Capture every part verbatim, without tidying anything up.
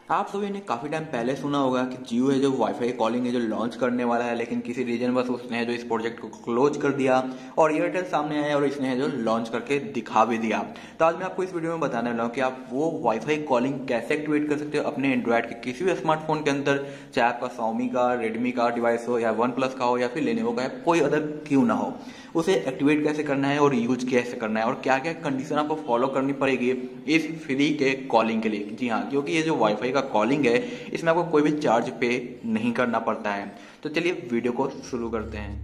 आप सभी ने काफी टाइम पहले सुना होगा कि जियो है जो वाईफाई कॉलिंग है जो लॉन्च करने वाला है, लेकिन किसी रीजन बस उसने जो इस प्रोजेक्ट को क्लोज कर दिया और एयरटेल सामने आया और इसने जो लॉन्च करके दिखा भी दिया। तो आज मैं आपको इस वीडियो में बताने वाला हूँ कि आप वो वाईफाई कॉलिंग कैसे एक्टिवेट कर सकते हो अपने एंड्रॉइड के किसी भी स्मार्टफोन के अंदर, चाहे आपका Xiaomi का, रेडमी का डिवाइस हो या वन प्लस का हो या फिर लेनोवो का है, कोई अदर क्यों ना हो। उसे एक्टिवेट कैसे करना है और यूज कैसे करना है और क्या क्या कंडीशन आपको फॉलो करनी पड़ेगी इस फ्री के कॉलिंग के लिए। जी हाँ, क्योंकि ये जो वाईफाई का कॉलिंग है इसमें आपको कोई भी चार्ज पे नहीं करना पड़ता है। तो चलिए वीडियो को शुरू करते हैं।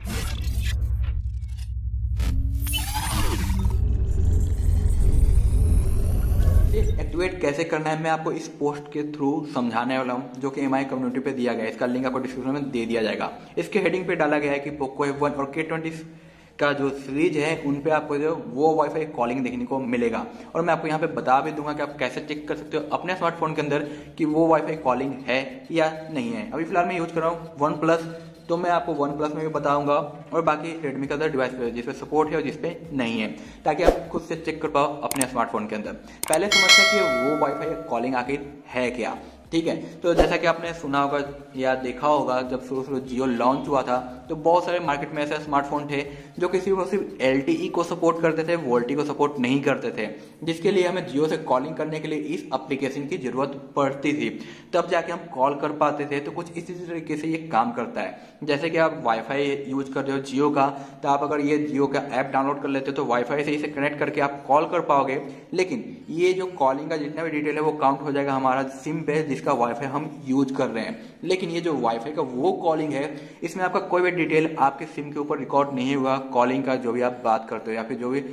एक्टिवेट कैसे करना है मैं आपको इस पोस्ट के थ्रू समझाने वाला हूं, जो कि एम आई कम्युनिटी पे दिया गया है। इसका लिंक आपको डिस्क्रिप्शन में दे दिया जाएगा। इसके हेडिंग पे डाला गया है कि पोको एफ वन और के ट्वेंटी का जो सीरीज है उन पे आपको जो वो वाईफाई कॉलिंग देखने को मिलेगा। और मैं आपको यहाँ पे बता भी दूंगा कि आप कैसे चेक कर सकते हो अपने स्मार्टफोन के अंदर कि वो वाईफाई कॉलिंग है या नहीं है। अभी फिलहाल मैं यूज कर रहा हूँ वन प्लस, तो मैं आपको वन प्लस में भी बताऊंगा और बाकी रेडमी का डिवाइस पे जिसपे सपोर्ट है और जिसपे नहीं है, ताकि आप खुद से चेक कर पाओ अपने स्मार्टफोन के अंदर। पहले समझते हैं कि वो वाईफाई कॉलिंग आखिर है क्या। ठीक है, तो जैसा कि आपने सुना होगा या देखा होगा, जब शुरू शुरू जियो लॉन्च हुआ था तो बहुत सारे मार्केट में ऐसे स्मार्टफोन थे जो किसी को सिर्फ एल टी ई को सपोर्ट करते थे, वोल्टी को सपोर्ट नहीं करते थे, जिसके लिए हमें जियो से कॉलिंग करने के लिए इस एप्लीकेशन की जरूरत पड़ती थी, तब जाके हम कॉल कर पाते थे। तो कुछ इसी तरीके से ये काम करता है। जैसे कि आप वाईफाई यूज कर रहे हो जियो का, तो आप अगर ये जियो का ऐप डाउनलोड कर लेते हो तो वाईफाई से इसे कनेक्ट करके आप कॉल कर पाओगे, लेकिन ये जो कॉलिंग का जितना भी डिटेल है वो काउंट हो जाएगा हमारा सिम पे जिसका वाईफाई हम यूज कर रहे हैं। लेकिन ये जो वाईफाई का वो कॉलिंग है इसमें आपका कोई भी डिटेल आपके सिम के ऊपर रिकॉर्ड नहीं होगा। कॉलिंग का जो भी आप बात करते हो या फिर जो भी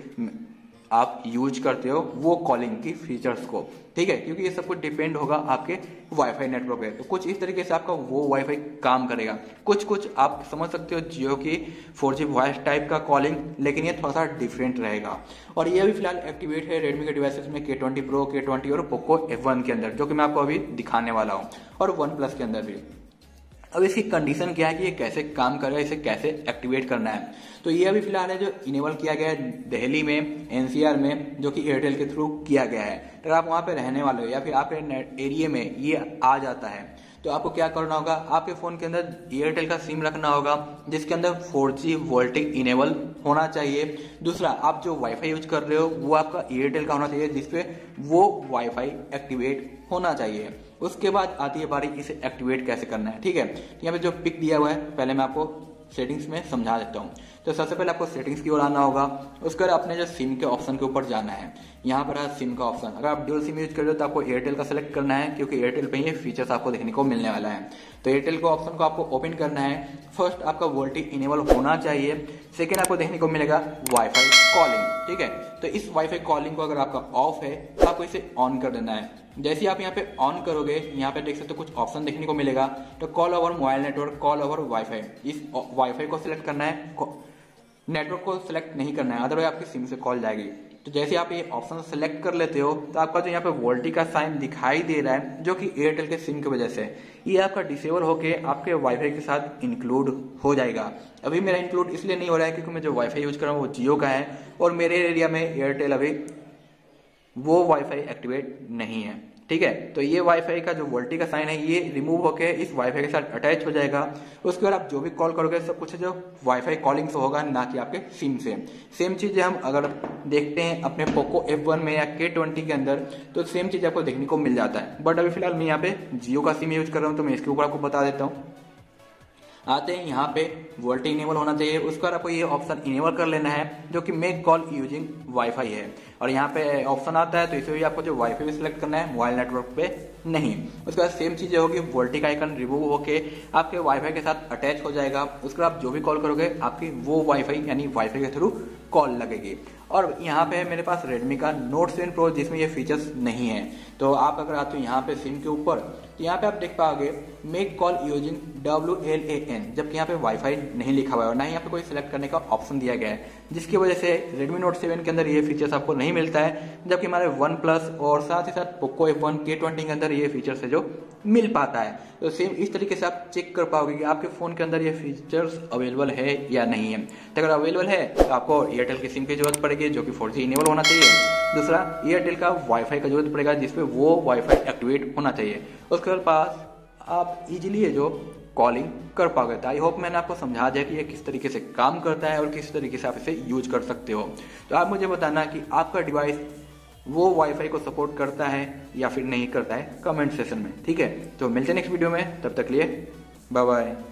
आप यूज करते हो वो कॉलिंग की फीचर्स को, ठीक है, क्योंकि ये सब कुछ डिपेंड होगा आपके वाईफाई नेटवर्क पे। तो कुछ इस तरीके से आपका वो वाईफाई काम करेगा। कुछ कुछ आप समझ सकते हो जियो की फोर जी वॉइस टाइप का कॉलिंग, लेकिन ये थोड़ा सा डिफरेंट रहेगा। और ये भी फिलहाल एक्टिवेट है रेडमी के डिवाइसेस में, K twenty pro, K twenty और पोको एफ वन के अंदर, जो कि मैं आपको अभी दिखाने वाला हूँ, और वन प्लस के अंदर भी। अब इसकी कंडीशन क्या है कि ये कैसे काम करेगा, इसे कैसे एक्टिवेट करना है। तो ये अभी फिलहाल है जो इनेबल किया गया है दिल्ली में, एन सी आर में, जो कि एयरटेल के थ्रू किया गया है। अगर आप वहां पे रहने वाले हो या फिर आपके एरिया में ये आ जाता है तो आपको क्या करना होगा, आपके फोन के अंदर एयरटेल का सिम रखना होगा जिसके अंदर फोर जी वोल्टे इनेबल होना चाहिए। दूसरा, आप जो वाईफाई यूज कर रहे हो वो आपका एयरटेल का होना चाहिए जिसपे वो वाईफाई एक्टिवेट होना चाहिए। उसके बाद आती है बारी इसे एक्टिवेट कैसे करना है। ठीक है, यहाँ पे जो पिक दिया हुआ है पहले मैं आपको सेटिंग्स में समझा देता हूँ। तो सबसे पहले आपको सेटिंग्स की ओर आना होगा। उसके बाद अपने जो सिम के ऑप्शन के ऊपर जाना है। यहाँ पर है सिम का ऑप्शन। अगर आप ड्यूल सिम यूज कर रहे हो तो आपको एयरटेल का सिलेक्ट करना है, क्योंकि एयरटेल पे ये फीचर्स आपको देखने को मिलने वाला है। तो एयरटेल को ऑप्शन को आपको ओपन करना है। फर्स्ट आपका वोल्टी इनेबल होना चाहिए। सेकेंड आपको देखने को मिलेगा वाईफाई कॉलिंग। ठीक है, तो इस वाईफाई कॉलिंग को अगर आपका ऑफ है तो आपको इसे ऑन कर देना है। जैसे ही आप यहाँ पे ऑन करोगे, यहाँ पे देख सकते हो कुछ ऑप्शन देखने को मिलेगा। तो call over mobile network, call over wifi, इस वाईफाई को सिलेक्ट करना है, नेटवर्क को सिलेक्ट नहीं करना है, अदरवाइज आपकी सिम से कॉल जाएगी। तो जैसे आप ये ऑप्शन सेलेक्ट कर लेते हो तो आपका जो यहाँ पे वोल्टी का साइन दिखाई दे रहा है, जो कि एयरटेल के सिम की वजह से ये आपका डिसेबल होके आपके वाईफाई के साथ इंक्लूड हो जाएगा। अभी मेरा इंक्लूड इसलिए नहीं हो रहा है क्योंकि मैं जो वाईफाई यूज कर रहा हूँ वो जियो का है और मेरे एरिया में एयरटेल अभी वो वाईफाई एक्टिवेट नहीं है। ठीक है, तो ये वाईफाई का जो वोल्टी का साइन है ये रिमूव होके इस वाईफाई के साथ अटैच हो जाएगा। उसके बाद आप जो भी कॉल करोगे सब कुछ जो वाईफाई कॉलिंग से होगा, ना कि आपके सिम से। सेम चीज हम अगर देखते हैं अपने पोको एफ वन में या के ट्वेंटी के अंदर, तो सेम चीज आपको देखने को मिल जाता है। बट अभी फिलहाल मैं यहाँ पे जियो का सिम यूज कर रहा हूँ तो मैं इसके ऊपर आपको बता देता हूँ। आते हैं यहाँ पे वोल्टे इनेबल होना चाहिए। उसके बाद आपको ये ऑप्शन इनेबल कर लेना है, जो कि मेक कॉल यूजिंग वाईफाई है। और यहाँ पे ऑप्शन आता है तो इसे भी आपको जो वाईफाई भी सिलेक्ट करना है, मोबाइल नेटवर्क पे नहीं। उसके बाद सेम चीजें होगी, वोल्टे का आइकन रिमूव होके आपके वाईफाई के साथ अटैच हो जाएगा। उसके बाद आप जो भी कॉल करोगे आपकी वो वाईफाई यानी वाईफाई के थ्रू कॉल लगेगी। और यहाँ पे है मेरे पास रेडमी का नोट सेवन प्रो जिसमें ये फीचर्स नहीं है। तो आप अगर आते हो यहाँ पे सिम के ऊपर तो यहाँ पे आप देख पाओगे make call using W L A N, जबकि यहाँ पे वाईफाई नहीं लिखा हुआ है और ना ही यहाँ पे कोई सिलेक्ट करने का ऑप्शन दिया गया है, जिसकी वजह से रेडमी नोट सेवन के अंदर ये फीचर्स आपको नहीं मिलता है, जबकि हमारे वन प्लस और साथ ही साथ Poco F one, K twenty के अंदर ये फीचर्स है जो मिल पाता है। तो सेम इस तरीके से आप चेक कर पाओगे कि आपके फोन के अंदर ये फीचर्स अवेलेबल है या नहीं है। तो अगर अवेलेबल है तो आपको एयरटेल की सिम की जरूरत पड़ेगी, जो कि फोर जी इनेबल होना चाहिए। दूसरा, एयरटेल का वाईफाई का जरूरत पड़ेगा जिसपे वो वाईफाई एक्टिवेट होना चाहिए। उसके पास आप इजीली ये जो कॉलिंग कर पाओगे। आई होप मैंने आपको समझा दिया कि ये किस तरीके से काम करता है और किस तरीके से आप इसे यूज कर सकते हो। तो आप मुझे बताना कि आपका डिवाइस वो वाईफाई को सपोर्ट करता है या फिर नहीं करता है कमेंट सेशन में, ठीक है। तो मिलते हैं नेक्स्ट वीडियो में, तब तक लिए बाय बाय।